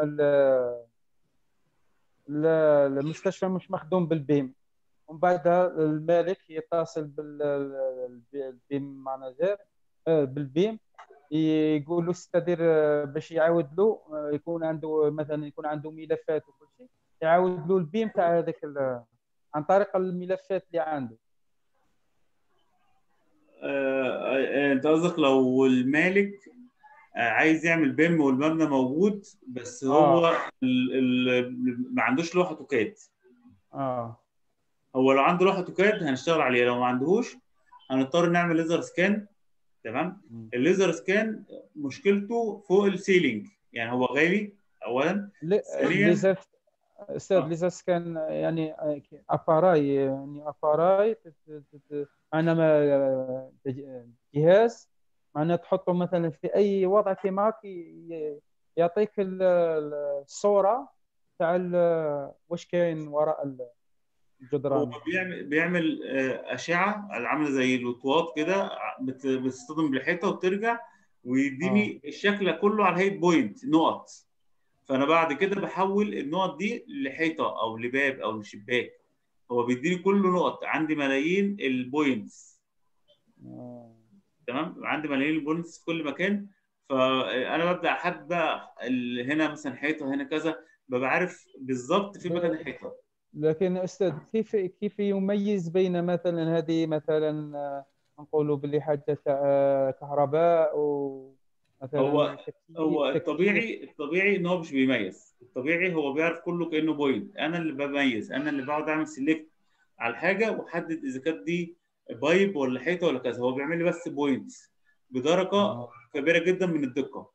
المستشفى مش مخدوم بالبيم، ومن بعد المالك يتصل بالبيم مانجر بالبيم يقول له استدير باش يعاود له يكون عنده مثلا يكون عنده ملفات وكل شيء، يعاود له البيم تاع هذاك عن طريق الملفات اللي عنده. انت قصدك لو المالك عايز يعمل بيم والمبنى موجود بس هو ما عندوش لوحه اوتوكاد. هو لو عنده لوحه اوتوكاد هنشتغل عليها، لو ما عندهوش هنضطر نعمل ليزر سكان. تمام. الليزر سكان مشكلته فوق السيلينج، يعني هو غالي اولا. ثانيا استاذ ليزر سكان يعني اباراي، يعني اباراي معناها جهاز معناها تحطه مثلا في اي وضع في معك يعطيك الصوره تاع واش كاين وراء الجدران. هو بيعمل اشعه عامله زي الوطواط كده، بتصطدم بالحيطه وترجع ويديني الشكل كله على هيئه بوينت نقط. فانا بعد كده بحول النقط دي لحيطه او لباب او لشباك. هو بيديني كله نقط، عندي ملايين البوينتس. تمام، عندي ملايين البوينتس في كل مكان. فانا ببدا احدد بقى هنا مثلا حيطه، هنا كذا، ببقى عارف بالظبط في مكان الحيطه. لكن استاذ كيف يميز بين مثلا هذه مثلا نقولوا باللي حاجه كهرباء ومثلا هو الطبيعي ان هو مش بيميز. الطبيعي هو بيعرف كله كانه بوينت. انا اللي بميز، انا اللي بقعد اعمل سيلكت على الحاجه واحدد اذا كانت دي بايب ولا حيطه ولا كذا. هو بيعمل لي بس بوينتس بدرجه كبيره جدا من الدقه.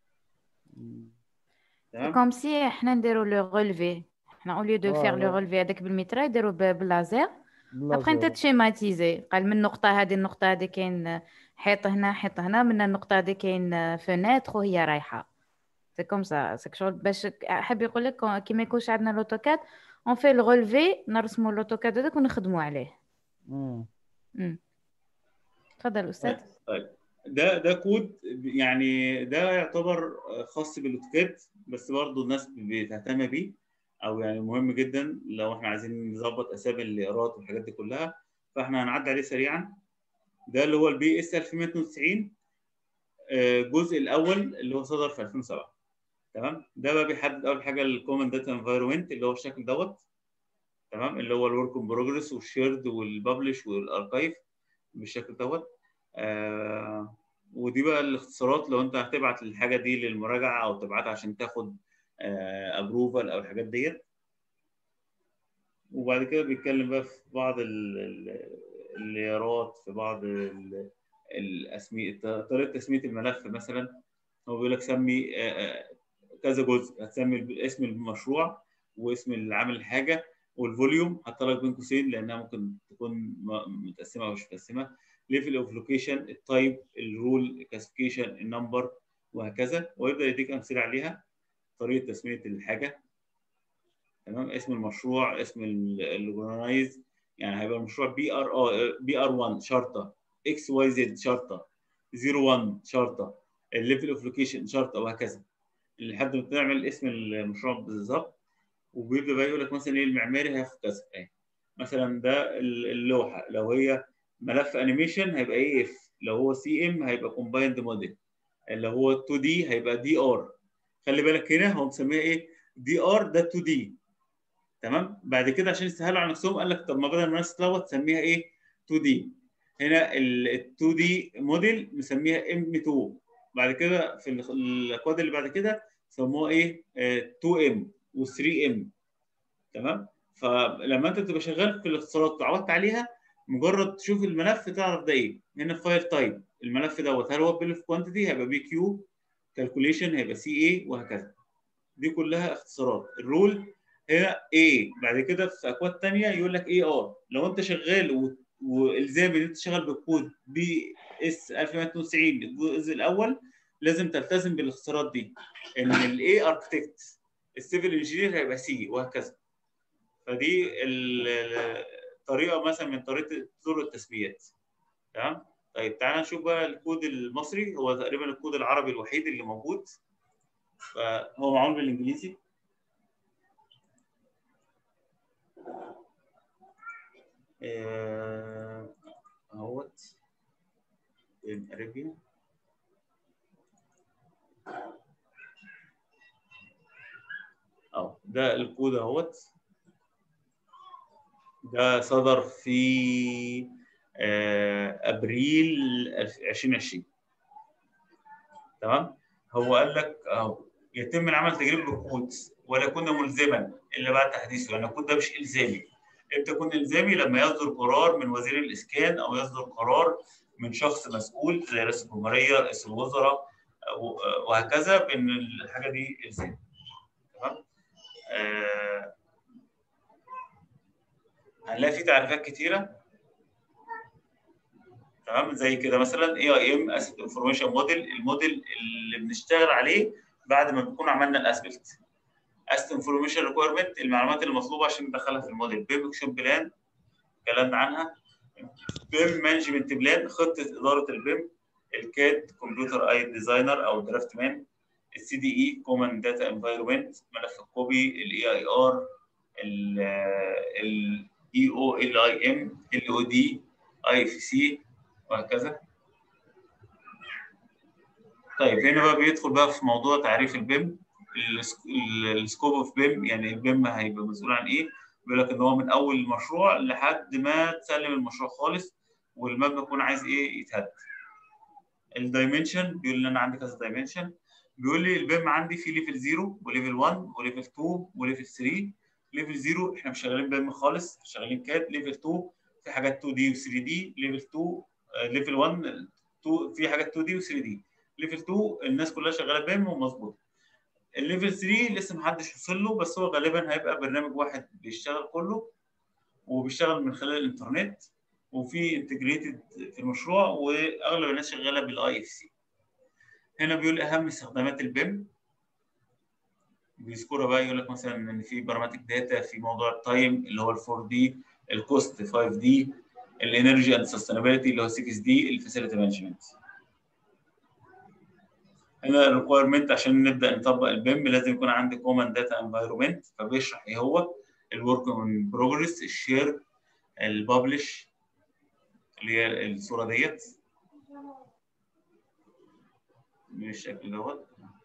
تمام. كوم سي احنا نديرو لو ريلفي، احنا اوليو دو فير لو ريلفي هذاك بالمتر نديرو باللازير. ابخي انت تشيماتيزي، قال من النقطه هذه النقطه هذه كاين حيط هنا حيط هنا، من النقطه هذه كاين فناتر وهي رايحه سي كوم سا شغل باش حاب يقول لك كي ما يكونش عندنا لوتوكاد اون في الغولفي نرسموا اللوتوكاد هذاك ونخدموا عليه. تفضل استاذ. طيب ده كود يعني ده يعتبر خاص بالاوتوكاد، بس برضه الناس بتهتم بيه، او يعني مهم جدا لو احنا عايزين نظبط اسامي الايراد والحاجات دي كلها، فاحنا هنعدي عليه سريعا. ده اللي هو البي اس 1192 الجزء الاول اللي هو صدر في 2007. تمام. ده بقى بيحدد اول حاجه الكومن داتا انفايرمنت اللي هو الشكل دوت. تمام. اللي هو الورك ان بروجرس والشيرد والببلش والاركايف بالشكل دوت. ودي بقى الاختصارات لو انت هتبعت الحاجه دي للمراجعه او تبعتها عشان تاخد ابروفال او الحاجات ديت. وبعد كده بيتكلم بقى في بعض الليارات، في بعض الاسماء، طريقه تسميه الملف. مثلا هو بيقول لك سمي كذا جزء، هتسمي اسم المشروع واسم العامل الحاجه والفوليوم، حط لك بين قوسين لانها ممكن تكون متقسمه او مش متقسمه، ليفل اوف لوكيشن، التايب، الرول، الكلاسيفيكيشن، النمبر، وهكذا. ويبدا يديك امثله عليها، طريقه تسميه الحاجه. تمام. اسم المشروع، اسم الاورجنايز، يعني هيبقى المشروع بي ار 1 شرطه، اكس واي زد شرطه، 01 شرطه، الليفل اوف لوكيشن شرطه، وهكذا لحد ما تعمل اسم المشروع بالظبط. وبيبدا بقى يقول لك مثلا ايه المعماري هياخد كذا. مثلا ده اللوحه لو هي ملف انيميشن هيبقى اي اف، لو هو سي ام هيبقى كومبايند موديل، لو هو 2 دي هيبقى دي ار. خلي بالك هنا هو مسميها ايه؟ دي ار ده 2 دي. تمام. بعد كده عشان يسهلوا على نفسهم قال لك طب ما بدل ما الناس تلوت تسميها ايه؟ 2 دي. هنا ال 2 دي موديل مسميها ام 2. بعد كده في الاكواد اللي بعد كده سموها ايه؟ 2 ام و3 ام. تمام. فلما انت تبقى شغال في الاختصارات وتعودت عليها، مجرد تشوف الملف تعرف ده ايه. هنا فايل تايب الملف دوت، هل هو بيل اوف كوانتيتي هيبقى بي كيو، كالكوليشن هيبقى سي اي، وهكذا. دي كلها اختصارات. الرول هنا ايه. بعد كده في اكواد ثانيه يقول لك اي ار. لو انت شغال والزامي ان انت شغال بالكود بي اس 1192 الجزء الاول، لازم تلتزم بالاختصارات دي، ان الاي اركتكت، السيفل انجينير هيبقى سي، وهكذا. فدي الطريقه مثلا من طرق التسميات. تمام. طيب تعالى نشوف بقى الكود المصري. هو تقريبا الكود العربي الوحيد اللي موجود، فهو معمول بالانجليزي. اهوت اريبيا. ده الكود اهوت. ده صدر في ابريل 2020. تمام. هو قال لك اهو يتم العمل تجريب بالكود ولا يكون ملزما الا بعد تحديثه. يعني الكود ده مش الزامي. امتى يكون الزامي؟ لما يصدر قرار من وزير الاسكان او يصدر قرار من شخص مسؤول زي رئيس الجمهوريه، رئيس الوزراء، وهكذا، بان الحاجه دي الزامي. تمام. هنلاقي فيه تعريفات كتيره. تمام. زي كده مثلا اي اي ام اسيت انفورميشن موديل، الموديل اللي بنشتغل عليه بعد ما بنكون عملنا الاسبلت. اسيت انفورميشن ريكويرمنت، المعلومات اللي مطلوبه عشان ندخلها في الموديل. بيم اكشن بلان، اتكلمنا عنها. بيم مانجمنت بلان، خطه اداره البيم. الكاد كمبيوتر ايد ديزاينر او درافت مان. السي دي اي كومن داتا انفايرمنت، ملف الكوبي. الاي اي ار، الاي او ال اي ام، ال او دي، اي اف سي، وهكذا. طيب هنا بقى بيدخل بقى في موضوع تعريف البيم، السكوب اوف بيم. يعني البيم هيبقى مسؤول عن ايه؟ بيقول لك ان هو من اول المشروع لحد ما تسلم المشروع خالص والمبنى يكون عايز ايه يتهد. الدايمنشن بيقول لي انا عندي كذا دايمنشن. بيقول لي البيم عندي في ليفل 0 وليفل 1 وليفل 2 وليفل 3. ليفل 0 احنا مش شغالين بيم خالص، شغالين كاد. ليفل 2 في حاجات 2 دي و 3 دي. ليفل 2 ليفل 1 في حاجات 2 دي و 3 دي. ليفل 2 الناس كلها شغاله بيم ومظبوطه. الليفل 3 لسه محدش وصل له، بس هو غالبا هيبقى برنامج واحد بيشتغل كله وبيشتغل من خلال الانترنت وفي انتجريتد في المشروع، واغلب الناس شغاله بالاي اف سي. هنا بيقول اهم استخدامات البيم. بيذكرها بقى، يقول لك مثلا ان في بارامتريك داتا في موضوع التايم اللي هو ال 4 دي، الكوست 5 دي، الانرجي اند سستينابيلتي اللي هو 6 دي، الفاسيلتي مانجمنت. هنا الريكويرمنت عشان نبدا نطبق البيم لازم يكون عندي كومن داتا انفايرمنت، فبيشرح ايه هو الورك ان بروجرس، الشير، الببلش اللي هي الصوره ديت بالشكل دوت،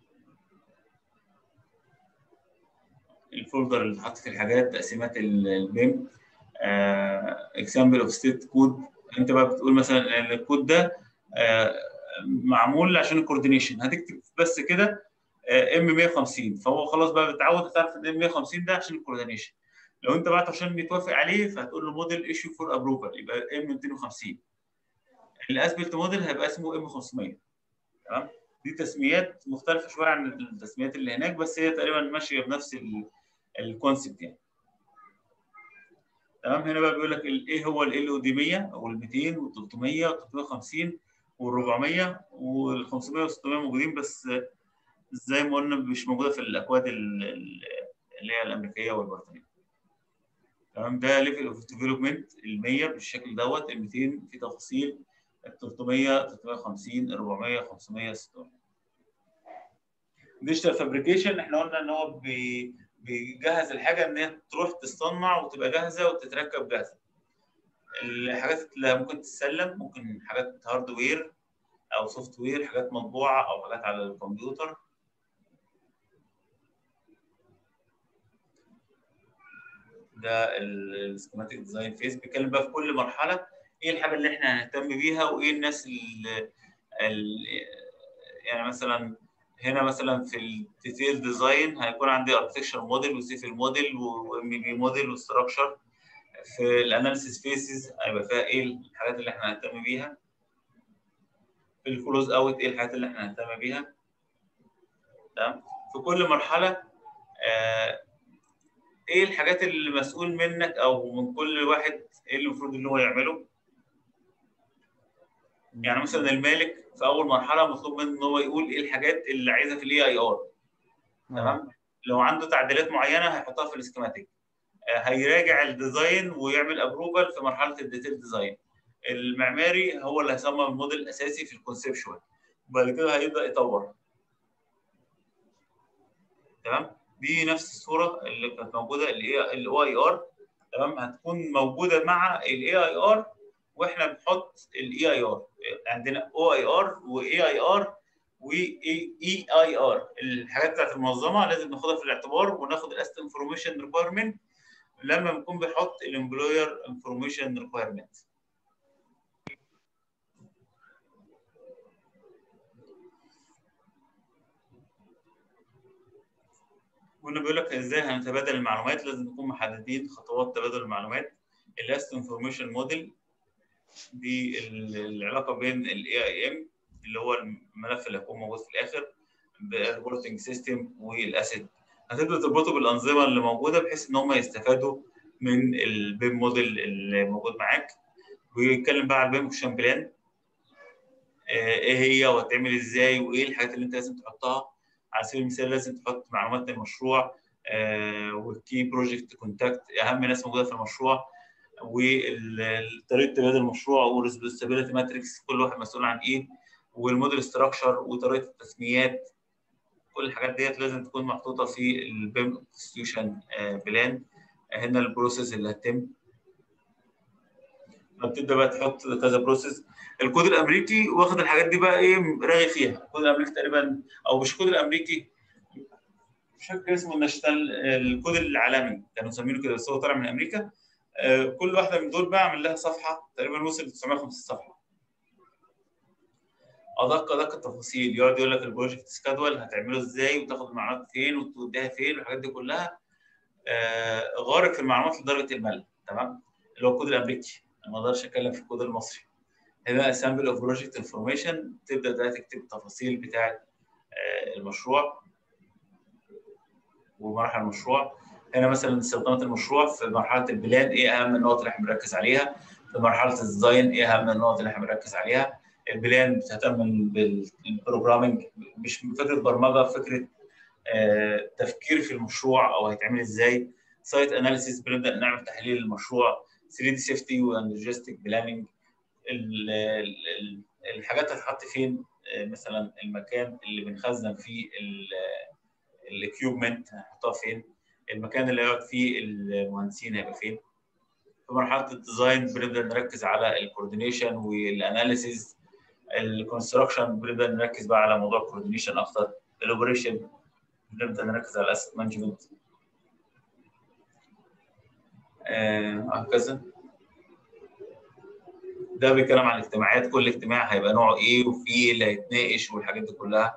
الفولدر اللي اتحط فيه الحاجات، تقسيمات البيم، اكزامبل اوف ستيت كود. انت بقى بتقول مثلا ان الكود ده معمول عشان الكوردينيشن، هتكتب بس كده ام 150، فهو خلاص بقى بتعود تعرف ان ام 150 ده عشان الكوردينيشن. لو انت بعت عشان يتوافق عليه فهتقول له موديل ايشيو فور ابروفال، يبقى ام 250. الاسبلت موديل هيبقى اسمه ام 500. تمام؟ دي تسميات مختلفه شويه عن التسميات اللي هناك، بس هي تقريبا ماشيه بنفس الكونسبت يعني. تمام؟ هنا بقى بيقول لك ايه هو ال او دي 100 وال 200 وال 300 وال 350 وال 400 وال 500 وال 600 موجودين، بس زي ما قلنا مش موجوده في الاكواد اللي هي الامريكيه والبريطانيه. تمام؟ ده ليفل اوف ديفلوبمنت ال 100 بالشكل دوت، ال 200 في تفاصيل، ال 300 350 400 500 600. ديجيتال فابريكيشن احنا قلنا ان هو بيجهز الحاجه ان هي تروح تصنع وتبقى جاهزه وتتركب جاهزه. الحاجات اللي ممكن تتسلم ممكن حاجات هاردوير او سوفت وير، حاجات مطبوعه او حاجات على الكمبيوتر. ده السكيماتيك ديزاين فيز، بيتكلم بقى في كل مرحله ايه الحاجه اللي احنا هنهتم بيها وايه الناس يعني مثلا هنا مثلا في الديتيل ديزاين هيكون عندي اركتكشر موديل وسيفل موديل وام بي موديل وستراكشر. في الاناليسيس فيسز هيبقى فيها ايه الحاجات اللي احنا هنهتم بيها. في الكلوز اوت ايه الحاجات اللي احنا هنهتم بيها. تمام؟ في كل مرحله ايه الحاجات اللي مسؤول منك او من كل واحد ايه اللي المفروض ان هو يعمله. يعني مثلا المالك في اول مرحله مطلوب منه ان هو يقول ايه الحاجات اللي عايزها في الاي اي ار. تمام؟ لو عنده تعديلات معينه هيحطها في السكيماتيك. هيراجع الديزاين ويعمل ابروفال في مرحله الديتيل ديزاين. المعماري هو اللي هيصمم الموديل الاساسي في الكونسبشوال، وبعد كده هيبدا يطور. تمام؟ دي نفس الصوره اللي كانت موجوده الاو اي ار. تمام؟ هتكون موجوده مع الاي اي ار، واحنا بنحط الاي اي ار. عندنا او اي ار واي اي ار واي اي ار. الحاجات بتاعت المنظمه لازم ناخدها في الاعتبار، وناخد الاست انفورميشن ريكويرمنت لما بنكون بنحط الامبلوير انفورميشن ريكويرمنت. وهنا بيقول لك ازاي هنتبادل المعلومات. لازم نكون محددين خطوات تبادل المعلومات. الاست انفورميشن موديل دي العلاقه بين الاي اي ام اللي هو الملف اللي هيكون موجود في الاخر بالريبورتنج سيستم والاسيد. هتبدا تربطه بالانظمه اللي موجوده بحيث ان هم يستفادوا من البيم موديل اللي موجود معاك. ويتكلم بقى على البيم اكشن بلان، ايه هي وهتعمل ازاي وايه الحاجات اللي انت لازم تحطها. على سبيل المثال لازم تحط معلومات المشروع والكي بروجكت كونتاكت، اهم ناس موجوده في المشروع، وطريقه تبادل المشروع والريسبونسابيلتي ماتريكس، كل واحد مسؤول عن ايه، والموديل ستراكشر وطريقه التسميات. كل الحاجات ديت لازم تكون محطوطه في البيم اكسكيوشن بلان. هنا البروسيس اللي هتتم. بتبدا بقى تحط كذا بروسيس. الكود الامريكي واخد الحاجات دي بقى ايه راغي فيها. الكود الامريكي تقريبا، او مش الكود الامريكي، مش فاكر اسمه، الناشونال الكود العالمي كانوا مسمينه كده، بس هو طالع من امريكا. كل واحده من دول بقى عامل لها صفحه تقريبا وصل 950 صفحه. ادق التفاصيل، يقعد يقول لك البروجكت سكادول هتعمله ازاي وتاخد المعلومات فين وتوديها فين والحاجات دي كلها. غارق في المعلومات لدرجه الملل. تمام؟ اللي هو الكود الامريكي. انا ما اقدرش اتكلم في الكود المصري. هنا سامبل اوف بروجكت انفورميشن، تبدا بقى تكتب التفاصيل بتاعه المشروع ومراحل المشروع. هنا مثلا استخدامات المشروع في مرحله البلان، ايه اهم النقط اللي احنا بنركز عليها. في مرحله الديزاين ايه اهم النقط اللي احنا بنركز عليها. البلان بتهتم بالبروجرامنج، مش فكره برمجه، فكره تفكير في المشروع او هيتعمل ازاي، سايت اناليسيس بنبدا نعمل تحليل المشروع، 3 دي سيفتي ولوجيستيك بلاننج، الحاجات هتتحط فين، مثلا المكان اللي بنخزن فيه الاكيوبمنت هنحطها فين، المكان اللي هيقعد فيه المهندسين هيبقى فين. في مرحله الديزاين بنبدا نركز على الكوردينيشن والاناليسيز، الكونستراكشن بنبدا نركز بقى على موضوع الكوردينيشن اكتر، الاوبريشن بنبدا نركز على الاسيت مانجمنت، هكذا. ده بيتكلم عن الاجتماعات، كل اجتماع هيبقى نوعه ايه وفيه اللي هيتناقش والحاجات دي كلها.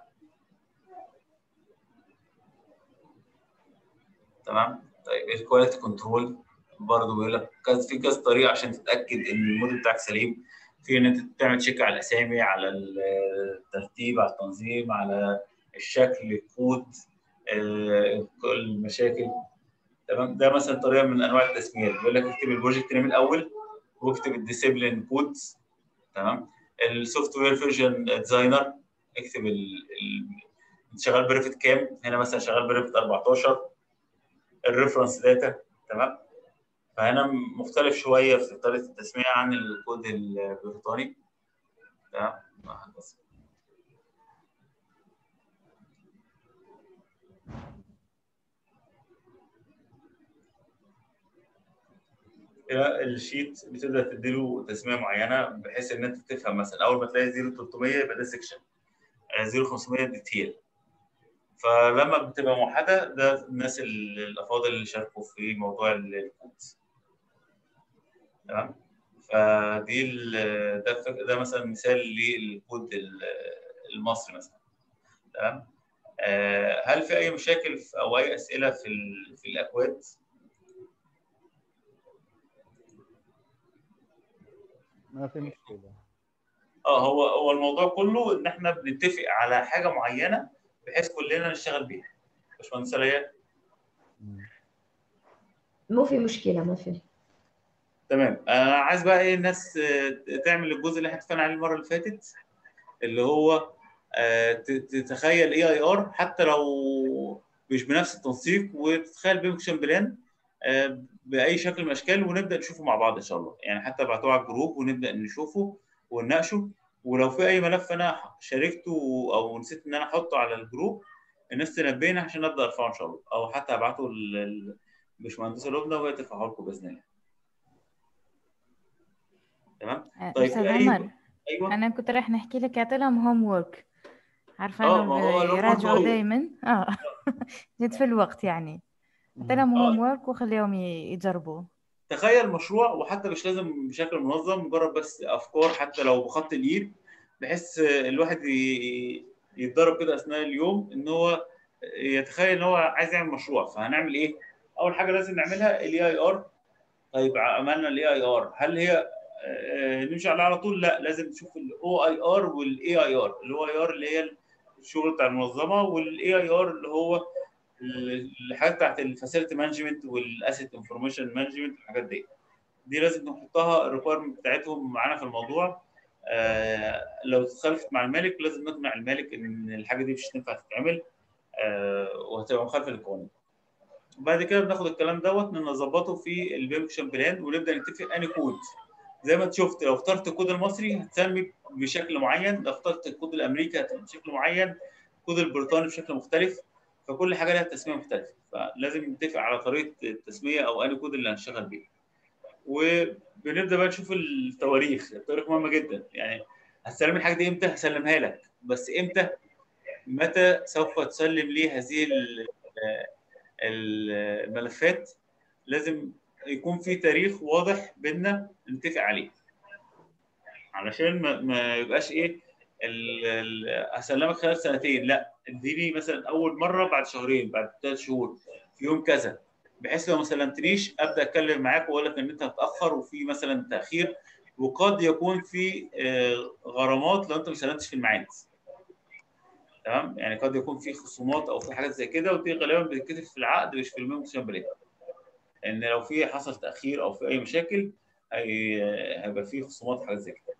تمام. طيب الكواليتي كنترول برضه بيقول لك في كذا طريقه عشان تتاكد ان الموديل بتاعك سليم، في ان انت تعمل تشيك على الاسامي، على الترتيب، على التنظيم، على الشكل، الكود، المشاكل. تمام. ده مثلا طريقه من انواع التسميات، بيقول لك اكتب البروجكت نيم الاول واكتب الديسيبلين كودز. تمام. السوفت وير فيرجن ديزاينر اكتب انت شغال بريفت كام، هنا مثلا شغال بريفت 14. الريفرنس داتا. تمام. فهنا مختلف شويه في طريقه التسميه عن الكود البريطاني. تمام. الشيت بتبدا تديله تسميه معينه بحيث ان انت تفهم، مثلا اول ما تلاقي 0300 يبقى ده سكشن، 0500 ديتيل. فلما بتبقى موحده ده الناس الافاضل اللي شاركوا في موضوع الكود. تمام. فدي ده مثلا مثال للكود المصري مثلا. تمام. هل في اي مشاكل او اي اسئله في الاكواد؟ ما في مشكله. هو الموضوع كله ان احنا بنتفق على حاجه معينه بحيث كلنا نشتغل بيها. باشمهندس ليا؟ مو في مشكله، ما في. تمام. عايز بقى ايه الناس تعمل الجزء اللي احنا اتفقنا عليه المره اللي فاتت، اللي هو تتخيل اي اي ار حتى لو مش بنفس التنسيق، وتتخيل بيمكشن بلان باي شكل من الاشكال، ونبدا نشوفه مع بعض ان شاء الله. يعني حتى ابعتوه على الجروب ونبدا نشوفه ونناقشه. ولو في اي ملف انا شاركته او نسيت ان انا احطه على الجروب، الناس تنبهنا عشان ابدا ارفعه ان شاء الله، او حتى ابعته للباشمهندسه لبنى وهي ترفعه لكم باذن الله. تمام. طيب استاذ في عمر، ايوه انا كنت راح نحكي لك اعطي لهم هوم وورك، عارفه ما انهم هو يراجعوا دائما جد في الوقت يعني. اعطي لهم هوم وورك وخليهم يجربوا. تخيل مشروع، وحتى مش لازم بشكل منظم، مجرد بس افكار حتى لو بخط اليد، بحيث الواحد يتدرب كده اثناء اليوم ان هو يتخيل ان هو عايز يعمل مشروع. فهنعمل ايه؟ اول حاجه لازم نعملها الاي اي ار. طيب عملنا الاي اي ار، هل هي نمشي على طول؟ لا، لازم نشوف الاو اي ار والاي اي ار. الاو اي ار اللي هي الشغل بتاع المنظمه، والاي اي ار اللي هو الحاجات بتاعت الفاسيلتي مانجمنت والاسيت انفورميشن مانجمنت والحاجات دي لازم نحطها الريكويرمنت بتاعتهم معانا في الموضوع. لو اتخالفت مع المالك لازم نقنع المالك ان الحاجه دي مش هتنفع تتعمل وهتبقى مخالفه للقوانين. بعد كده بناخد الكلام دوت نظبطه في البيمكشن بلان، ونبدا نتفق انهي كود. زي ما انت شفت، لو اخترت الكود المصري هتسمي بشكل معين، لو اخترت الكود الامريكي هتسمي بشكل معين، الكود البريطاني بشكل مختلف. فكل حاجه لها تسميه مختلفه، فلازم نتفق على طريقه التسميه او انهي كود اللي هنشتغل بيه. وبنبدا بقى نشوف التواريخ مهمه جدا. يعني هتسلم الحاجه دي امتى؟ هسلمها لك، بس امتى؟ متى سوف تسلم لي هذه الملفات؟ لازم يكون في تاريخ واضح بيننا نتفق عليه، علشان ما يبقاش ايه هسلمك خلال سنتين، لا اديني مثلا اول مره بعد شهرين، بعد 3 شهور، في يوم كذا، بحيث لو ما سلمتنيش ابدا اتكلم معاك واقول لك ان انت هتاخر وفي مثلا تاخير، وقد يكون في غرامات لو انت ما سلمتش في الميعاد. تمام. يعني قد يكون في خصومات او في حاجات زي كده، ودي غالبا بتتكتب في العقد مش في الميموريشن بلان. ان لو في حصل تاخير او في اي مشاكل هيبقى في خصومات وحاجات زي كده.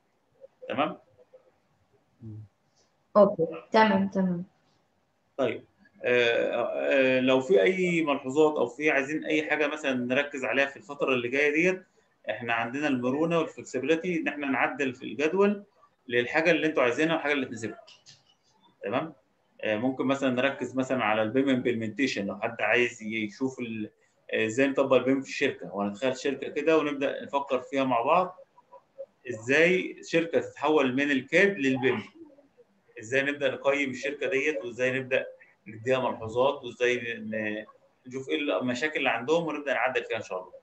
تمام. اوكي، تمام. طيب لو في اي ملحوظات او في عايزين اي حاجه مثلا نركز عليها في الفتره اللي جايه ديت، احنا عندنا المرونه والفلكسبيليتي ان احنا نعدل في الجدول للحاجه اللي انتوا عايزينها والحاجه اللي تناسبكم. تمام. ممكن مثلا نركز مثلا على البيم امبلمنتيشن لو حد عايز يشوف ازاي نطبق البيم في الشركه، ونتخيل شركه كده ونبدا نفكر فيها مع بعض ازاي شركه تتحول من الكاد للبيم، ازاي نبدا نقيم الشركه ديت، وازاي نبدا نديها ملحوظات، وازاي نشوف ايه المشاكل اللي عندهم ونبدا نعدل فيها ان شاء الله.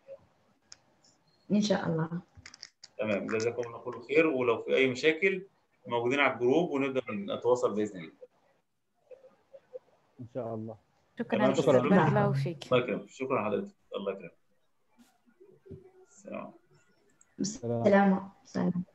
إن شاء الله. تمام، جزاكم الله كل خير، ولو في اي مشاكل موجودين على الجروب ونقدر نتواصل باذن الله. ان شاء الله. شكرا شكرا. بارك الله فيك. الله يكرمك، شكرا حضرتك، الله يكرمك. السلام عليكم. السلام.